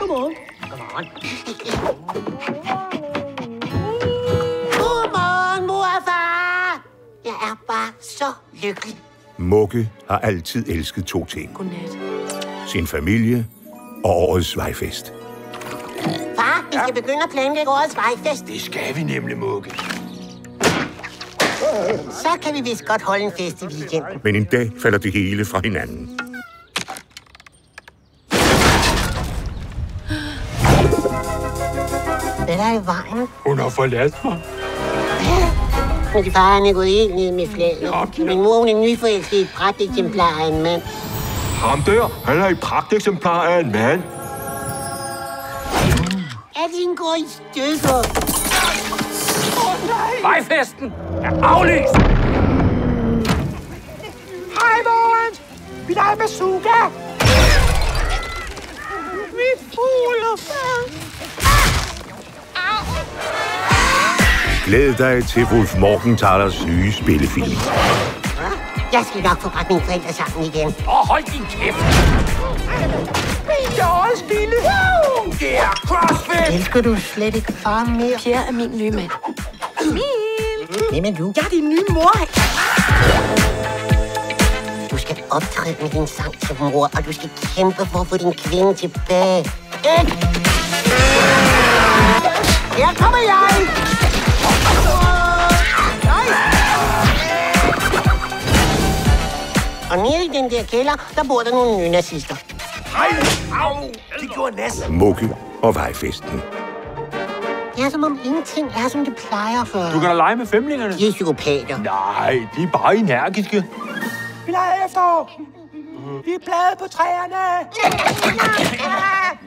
Godmorgen. Godmorgen. Godmorgen, mor og far. Jeg er bare så lykkelig. Mugge har altid elsket to ting. Godnat. Sin familie og årets vejfest. Far, vi skal begynde at planlægge årets vejfest. Det skal vi nemlig, Mugge. Så kan vi vist godt holde en fest i weekenden. Men en dag falder det hele fra hinanden. Hvad er der i vejen? Hun har forladt mig. Men far, han er gået helt ned med flaget. Min mor, hun er nyforelsket i et pragteksemplar af en mand. Ham der, han er et pragteksemplar af en mand. Alting går i stykker. Vejfesten er aflyst! Hej, Mogens. Vi leger bazooka. Mit fuglefad. Glæd dig til Wolf Morgenthalers nye spillefilm. Jeg skal nok få bragt mine forældre sammen igen. Hold din kæft! Det er årets lille. Det er CrossFit! Elsker du slet ikke far mere? Pierre er min nye mand. Hvem er du? Jeg er din nye mor. Du skal optræde med din sang til mor, og du skal kæmpe for at få din kvinde tilbage. Her kommer jeg! Og nede i den der kælder, der bor der nogle nye nazister. Au! Det gjorde næsten. Mugge og vejfesten. Det er som om ingenting er, som det plejer før. Du kan da lege med femlingerne. De er psykopater. Nej, de er bare energiske. Vi leger efterår. Vi er blade på træerne.